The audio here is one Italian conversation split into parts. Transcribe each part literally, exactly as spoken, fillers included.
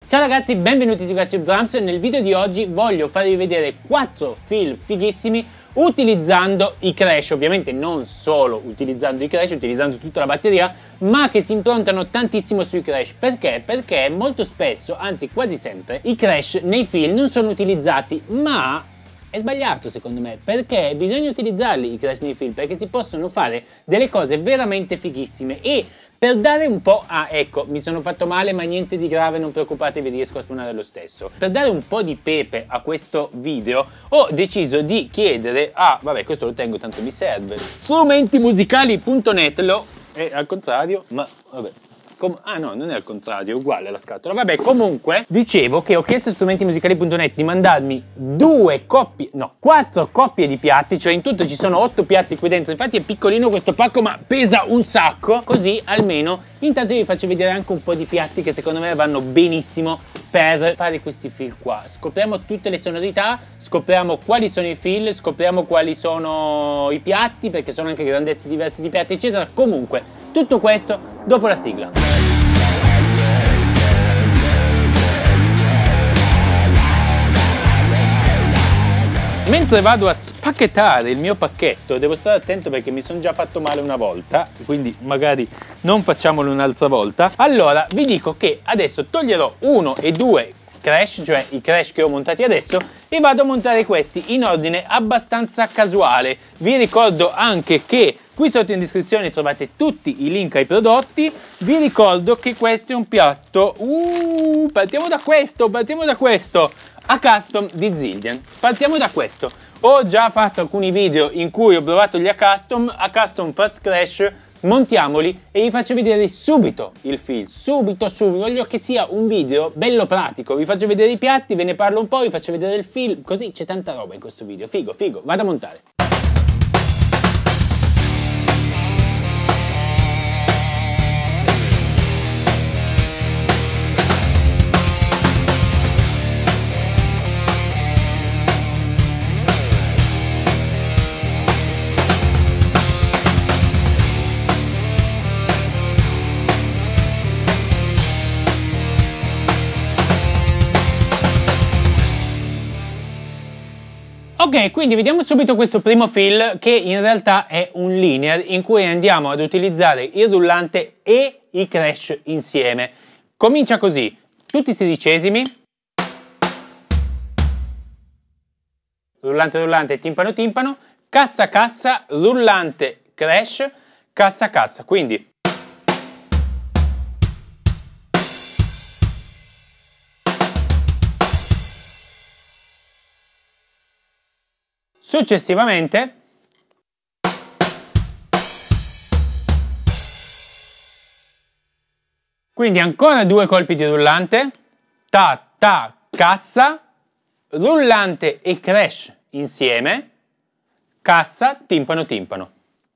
Ciao ragazzi, benvenuti su Gatchip Drums. Nel video di oggi voglio farvi vedere quattro fill fighissimi utilizzando i crash, ovviamente non solo utilizzando i crash, utilizzando tutta la batteria, ma che si improntano tantissimo sui crash. Perché? Perché molto spesso, anzi quasi sempre, i crash nei fill non sono utilizzati, ma è sbagliato secondo me, perché bisogna utilizzarli i crash nei fill, perché si possono fare delle cose veramente fighissime. E per dare un po', ah ecco, mi sono fatto male ma niente di grave, non preoccupatevi, riesco a suonare lo stesso. Per dare un po' di pepe a questo video ho deciso di chiedere a, vabbè questo lo tengo tanto mi serve, strumentimusicali punto net, lo è al contrario, ma vabbè. Com ah no, non è al contrario, è uguale la scatola. Vabbè, comunque, dicevo che ho chiesto a strumentimusicali punto net di mandarmi due coppie, no, quattro coppie di piatti, cioè in tutto ci sono otto piatti qui dentro. Infatti è piccolino questo pacco, ma pesa un sacco. Così almeno, intanto vi faccio vedere anche un po' di piatti che secondo me vanno benissimo per fare questi fill qua. Scopriamo tutte le sonorità, scopriamo quali sono i fill, scopriamo quali sono i piatti, perché sono anche grandezze diverse di piatti, eccetera. Comunque, tutto questo dopo la sigla. Mentre vado a spacchettare il mio pacchetto, devo stare attento perché mi sono già fatto male una volta, quindi magari non facciamolo un'altra volta. Allora, vi dico che adesso toglierò uno e due crash, cioè i crash che ho montati adesso, e vado a montare questi in ordine abbastanza casuale. Vi ricordo anche che qui sotto in descrizione trovate tutti i link ai prodotti. Vi ricordo che questo è un piatto, uh, partiamo da questo, partiamo da questo, a custom di Zildjian. Partiamo da questo. Ho già fatto alcuni video in cui ho provato gli a custom, a custom fast crash, montiamoli e vi faccio vedere subito il fill, subito subito, voglio che sia un video bello pratico, vi faccio vedere i piatti, ve ne parlo un po', vi faccio vedere il fill, così c'è tanta roba in questo video, figo, figo, vado a montare. Ok, quindi vediamo subito questo primo fill che in realtà è un linear in cui andiamo ad utilizzare il rullante e i crash insieme. Comincia così, tutti i sedicesimi, rullante rullante, timpano timpano, cassa cassa, rullante crash, cassa cassa, quindi successivamente quindi ancora due colpi di rullante, ta ta cassa, rullante e crash insieme, cassa, timpano timpano.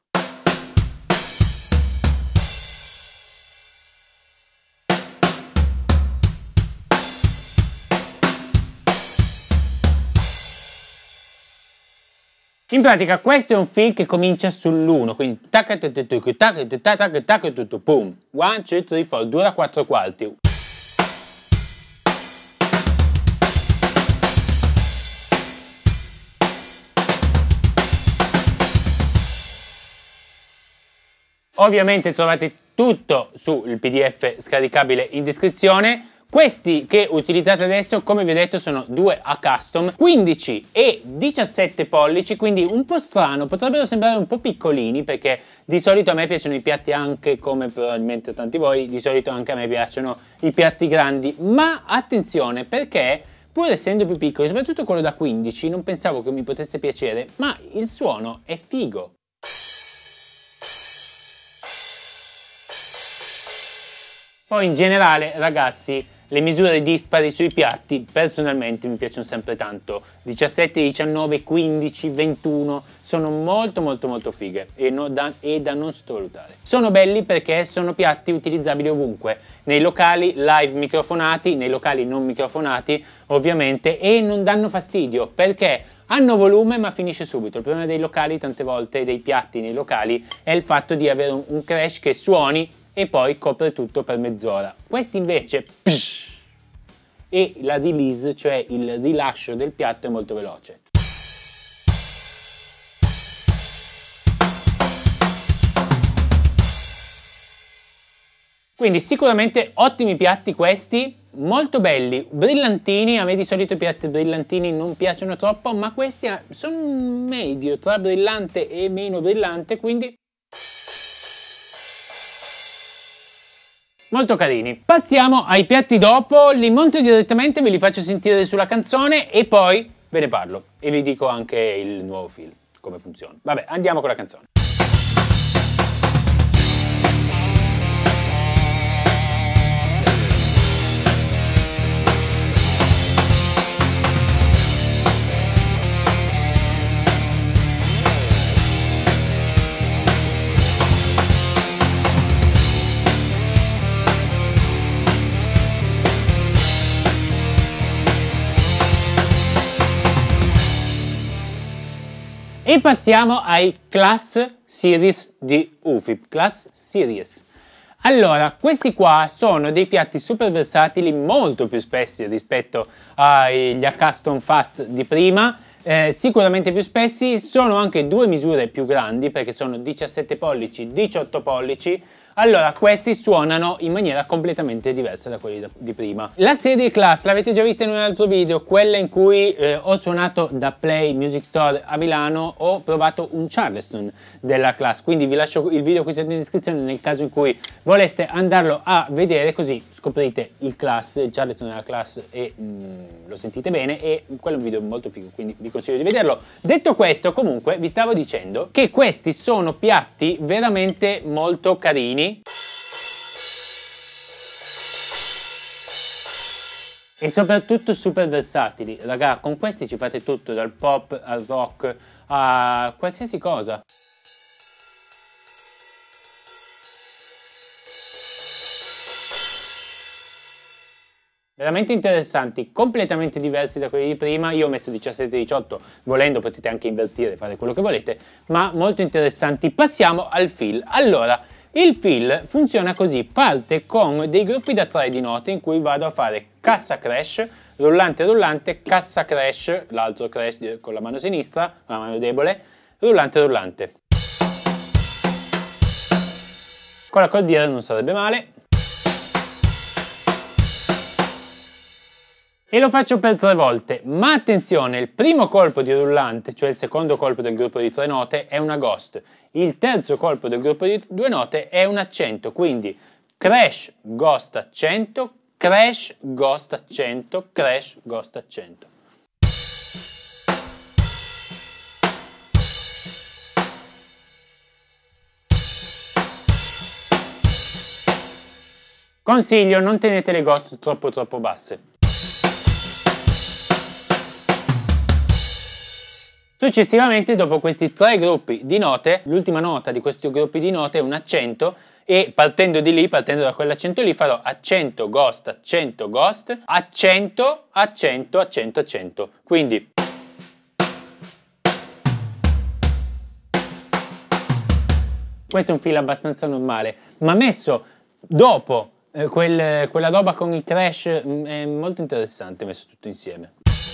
In pratica questo è un fill che comincia sull'uno, quindi tac tac tac tac tac tac tac tac boom, one, two, three, four, dura quattro quarti. Ovviamente trovate tutto sul P D F scaricabile in descrizione. Questi che utilizzate adesso, come vi ho detto, sono due a custom, quindici e diciassette pollici, quindi un po' strano, potrebbero sembrare un po' piccolini perché di solito a me piacciono i piatti anche, come probabilmente tanti voi, di solito anche a me piacciono i piatti grandi, ma attenzione perché pur essendo più piccoli, soprattutto quello da quindici, non pensavo che mi potesse piacere, ma il suono è figo. Poi in generale, ragazzi, le misure dispari sui piatti personalmente mi piacciono sempre tanto. diciassette, diciannove, quindici, ventuno sono molto molto molto fighe e, no, da, e da non sottovalutare. Sono belli perché sono piatti utilizzabili ovunque, nei locali live microfonati, nei locali non microfonati ovviamente, e non danno fastidio perché hanno volume ma finisce subito. Il problema dei locali tante volte, dei piatti nei locali, è il fatto di avere un, un crash che suoni e poi copre tutto per mezz'ora. Questi invece psh, e la release, cioè il rilascio del piatto, è molto veloce. Quindi sicuramente ottimi piatti questi, molto belli, brillantini. A me di solito i piatti brillantini non piacciono troppo, ma questi sono medio tra brillante e meno brillante, quindi molto carini. Passiamo ai piatti dopo, li monto direttamente, ve li faccio sentire sulla canzone e poi ve ne parlo e vi dico anche il nuovo film, come funziona. Vabbè, andiamo con la canzone. E passiamo ai Class Series di U F I P, Class Series. Allora, questi qua sono dei piatti super versatili, molto più spessi rispetto agli A Custom Fast di prima, eh, sicuramente più spessi, sono anche due misure più grandi perché sono diciassette pollici, diciotto pollici. Allora, questi suonano in maniera completamente diversa da quelli di prima. La serie Class l'avete già vista in un altro video, quella in cui eh, ho suonato da Play Music Store a Milano, ho provato un Charleston della Class, quindi vi lascio il video qui sotto in descrizione nel caso in cui voleste andarlo a vedere, così scoprite il Class, il Charleston della Class e mm, lo sentite bene, e quello è un video molto figo, quindi vi consiglio di vederlo. Detto questo, comunque, vi stavo dicendo che questi sono piatti veramente molto carini e soprattutto super versatili. Raga, con questi ci fate tutto, dal pop al rock a qualsiasi cosa. Veramente interessanti, completamente diversi da quelli di prima. Io ho messo diciassette diciotto, volendo potete anche invertire, fare quello che volete, ma molto interessanti. Passiamo al fill. Allora, il fill funziona così, parte con dei gruppi da tre di note in cui vado a fare cassa crash, rullante rullante, cassa crash, l'altro crash con la mano sinistra, la mano debole, rullante rullante. Con la cordiera non sarebbe male. E lo faccio per tre volte, ma attenzione, il primo colpo di rullante, cioè il secondo colpo del gruppo di tre note, è una ghost. Il terzo colpo del gruppo di due note è un accento, quindi crash, ghost, accento, crash, ghost, accento, crash, ghost, accento. Consiglio, non tenete le ghost troppo troppo basse. Successivamente, dopo questi tre gruppi di note, l'ultima nota di questi gruppi di note è un accento e partendo di lì, partendo da quell'accento lì, farò accento, ghost, accento, ghost, accento, accento, accento, accento. Quindi questo è un fill abbastanza normale, ma messo dopo eh, quel, quella roba con il crash mh, è molto interessante messo tutto insieme.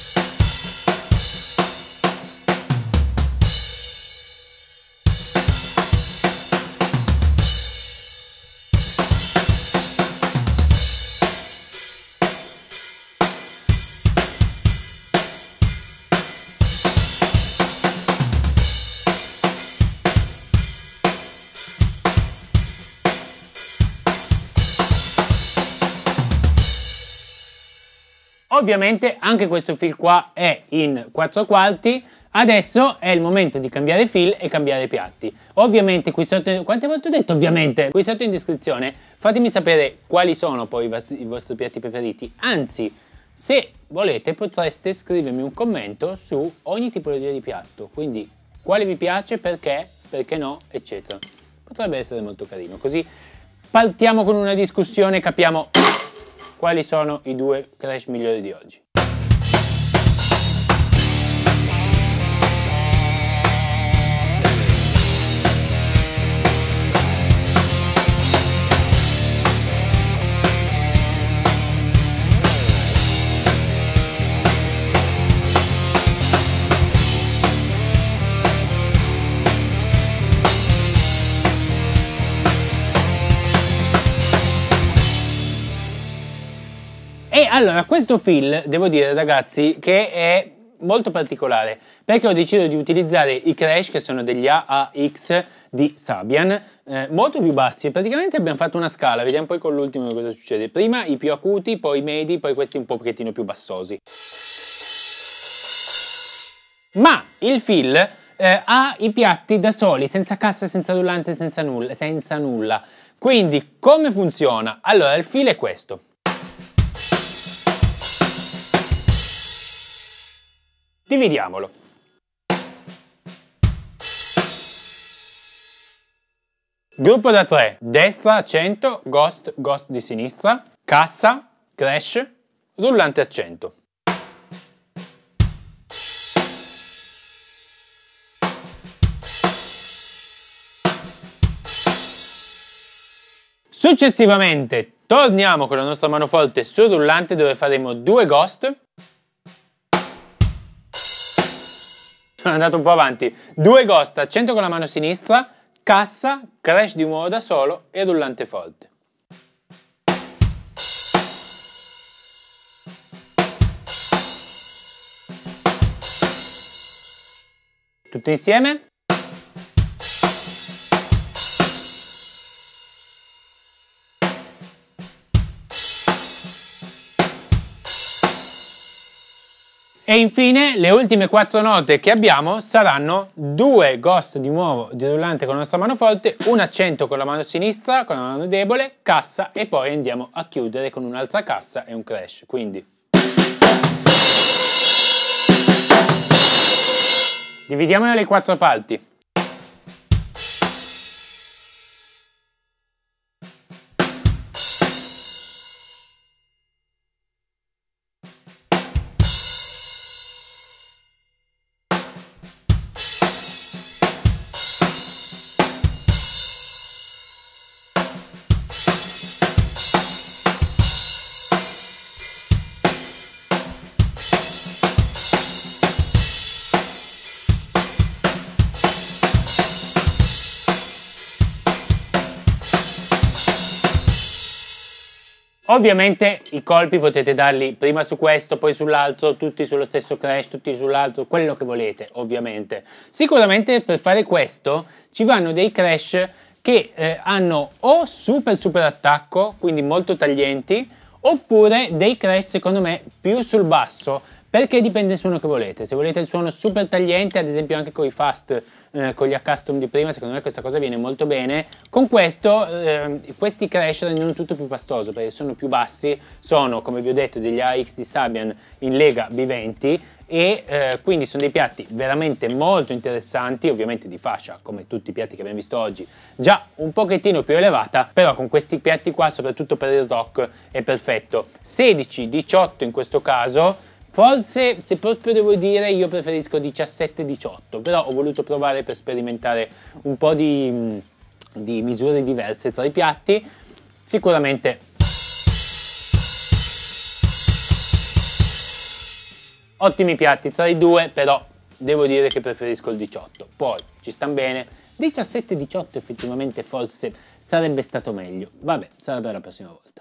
Ovviamente anche questo fill qua è in quattro quarti, adesso è il momento di cambiare fill e cambiare piatti. Ovviamente qui sotto, quante volte ho detto ovviamente? Qui sotto in descrizione fatemi sapere quali sono poi i vostri, i vostri piatti preferiti, anzi se volete potreste scrivermi un commento su ogni tipologia di piatto, quindi quale vi piace, perché, perché no, eccetera. Potrebbe essere molto carino, così partiamo con una discussione e capiamo quali sono i due crash migliori di oggi. E allora, questo fill, devo dire ragazzi, che è molto particolare, perché ho deciso di utilizzare i Crash, che sono degli A A X di Sabian, eh, molto più bassi. Praticamente abbiamo fatto una scala, vediamo poi con l'ultimo cosa succede. Prima i più acuti, poi i medi, poi questi un pochettino più bassosi. Ma il fill eh, ha i piatti da soli, senza cassa, senza rullanze, senza nulla, senza nulla. Quindi come funziona? Allora, il fill è questo. Dividiamolo. Gruppo da tre, destra a cento, ghost, ghost di sinistra, cassa, crash, rullante a cento. Successivamente torniamo con la nostra manoforte sul rullante dove faremo due ghost. Sono andato un po' avanti. Due ghost a cento con la mano sinistra, cassa, crash di nuovo da solo e rullante forte. Tutto insieme. E infine le ultime quattro note che abbiamo saranno due ghost di nuovo di rullante con la nostra mano forte, un a cento con la mano sinistra, con la mano debole, cassa e poi andiamo a chiudere con un'altra cassa e un crash. Quindi dividiamolo nelle quattro parti. Ovviamente i colpi potete darli prima su questo, poi sull'altro, tutti sullo stesso crash, tutti sull'altro, quello che volete ovviamente. Sicuramente per fare questo ci vanno dei crash che eh, hanno o super super attacco, quindi molto taglienti, oppure dei crash secondo me più sul basso, perché dipende dal suono che volete. Se volete il suono super tagliente, ad esempio anche con i fast, eh, con gli accustom di prima, secondo me questa cosa viene molto bene. Con questo, eh, questi crash rendono tutto più pastoso, perché sono più bassi, sono, come vi ho detto, degli A X di Sabian in Lega B venti, e eh, quindi sono dei piatti veramente molto interessanti, ovviamente di fascia, come tutti i piatti che abbiamo visto oggi, già un pochettino più elevata, però con questi piatti qua, soprattutto per il rock, è perfetto. sedici diciotto in questo caso. Forse, se proprio devo dire, io preferisco diciassette diciotto, però ho voluto provare per sperimentare un po' di, di misure diverse tra i piatti. Sicuramente ottimi piatti tra i due, però devo dire che preferisco il diciotto. Poi ci stanno bene. diciassette diciotto effettivamente forse sarebbe stato meglio. Vabbè, sarà per la prossima volta.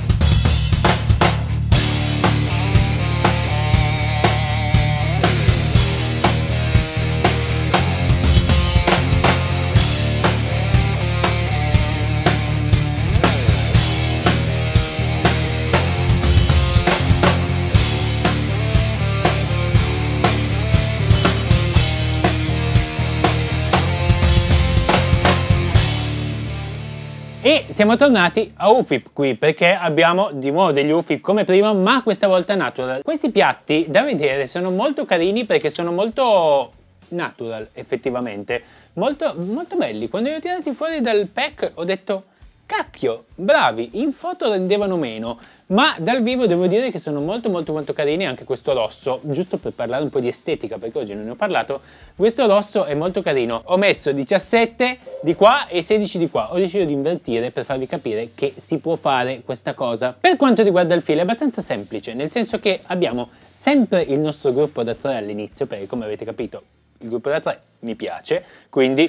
E siamo tornati a U F I P qui, perché abbiamo di nuovo degli U F I P come prima, ma questa volta natural. Questi piatti da vedere sono molto carini perché sono molto natural effettivamente, molto, molto belli. Quando li ho tirati fuori dal pack ho detto cacchio, bravi, in foto rendevano meno, ma dal vivo devo dire che sono molto molto molto carini. Anche questo rosso, giusto per parlare un po' di estetica, perché oggi non ne ho parlato, questo rosso è molto carino. Ho messo diciassette di qua e sedici di qua, ho deciso di invertire per farvi capire che si può fare questa cosa. Per quanto riguarda il filo è abbastanza semplice, nel senso che abbiamo sempre il nostro gruppo da tre all'inizio, perché come avete capito il gruppo da tre mi piace, quindi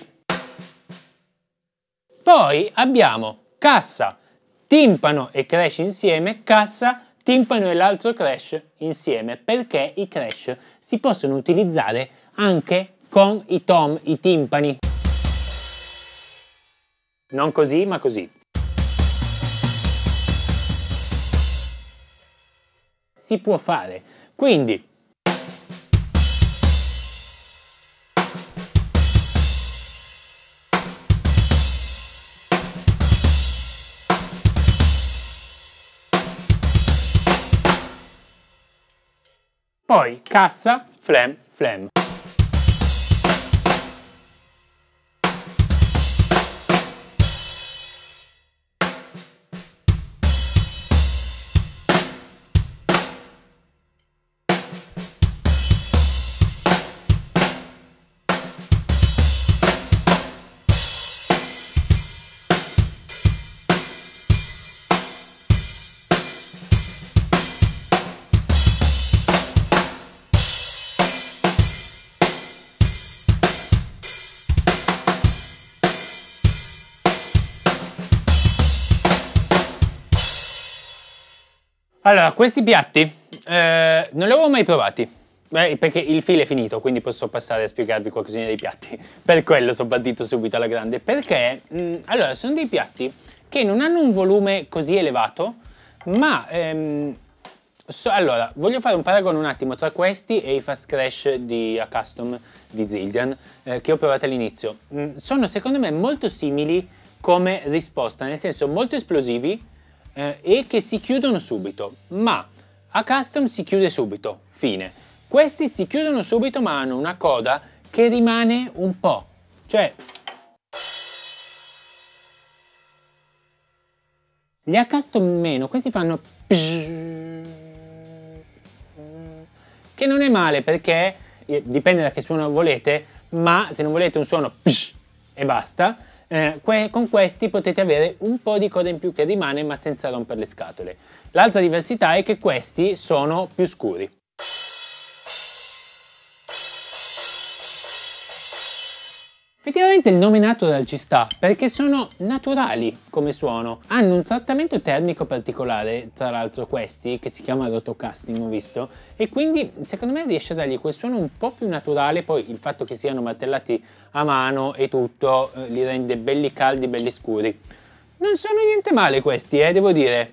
poi abbiamo cassa, timpano e crash insieme, cassa, timpano e l'altro crash insieme, perché i crash si possono utilizzare anche con i tom, i timpani. Non così, ma così. Si può fare. Quindi poi cassa, flam, flam. Allora, questi piatti eh, non li avevo mai provati, eh, perché il filo è finito, quindi posso passare a spiegarvi qualcosina dei piatti. Per quello sono partito subito alla grande, perché mh, allora, sono dei piatti che non hanno un volume così elevato, ma ehm, so, allora, voglio fare un paragone un attimo tra questi e i Fast Crash di A-Custom di Zildjian, eh, che ho provato all'inizio. Mm, sono secondo me molto simili come risposta, nel senso molto esplosivi, Eh, e che si chiudono subito, ma A-Custom si chiude subito, fine. Questi si chiudono subito ma hanno una coda che rimane un po', cioè gli A-Custom meno, questi fanno che non è male perché eh, dipende da che suono volete, ma se non volete un suono e basta, Eh, que con questi potete avere un po' di coda in più che rimane ma senza rompere le scatole. L'altra diversità è che questi sono più scuri. Effettivamente il nome natural ci sta perché sono naturali come suono, hanno un trattamento termico particolare, tra l'altro questi, che si chiama rotocasting, ho visto, e quindi secondo me riesce a dargli quel suono un po' più naturale. Poi il fatto che siano martellati a mano e tutto eh, li rende belli caldi, belli scuri. Non sono niente male questi, eh, devo dire.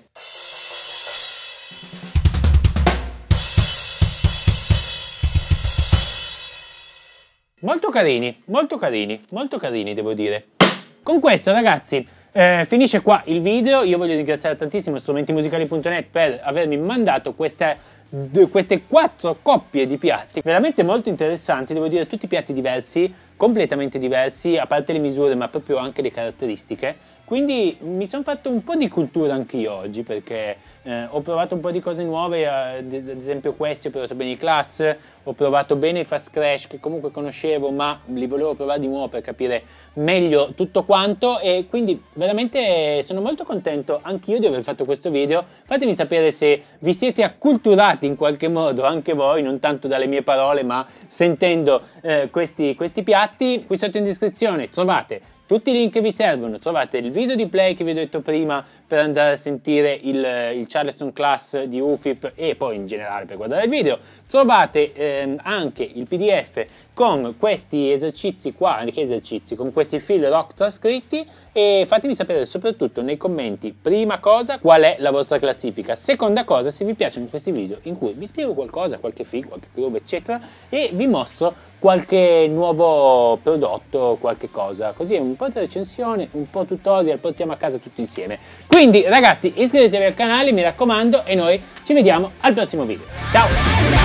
Molto carini, molto carini, molto carini devo dire. Con questo ragazzi eh, finisce qua il video. Io voglio ringraziare tantissimo strumenti musicali punto net per avermi mandato queste, queste quattro coppie di piatti veramente molto interessanti, devo dire, tutti piatti diversi, completamente diversi, a parte le misure ma proprio anche le caratteristiche. Quindi mi sono fatto un po' di cultura anch'io oggi, perché eh, ho provato un po' di cose nuove, eh, ad esempio questi, ho provato bene i Class, ho provato bene i Fast Crash che comunque conoscevo ma li volevo provare di nuovo per capire meglio tutto quanto, e quindi veramente sono molto contento anch'io di aver fatto questo video. Fatemi sapere se vi siete acculturati in qualche modo anche voi, non tanto dalle mie parole ma sentendo eh, questi, questi piatti. Qui sotto in descrizione trovate tutti i link che vi servono, trovate il video di play che vi ho detto prima per andare a sentire il, il Charleston Class di U F I P e poi in generale per guardare il video, trovate ehm, anche il P D F con questi esercizi qua, che esercizi, con questi fill rock trascritti, e fatemi sapere soprattutto nei commenti, prima cosa, qual è la vostra classifica, seconda cosa, se vi piacciono questi video in cui vi spiego qualcosa, qualche fill, qualche groove eccetera, e vi mostro qualche nuovo prodotto, qualche cosa, così un po' di recensione, un po' tutorial, portiamo a casa tutto insieme. Quindi ragazzi, iscrivetevi al canale, mi raccomando, e noi ci vediamo al prossimo video. Ciao!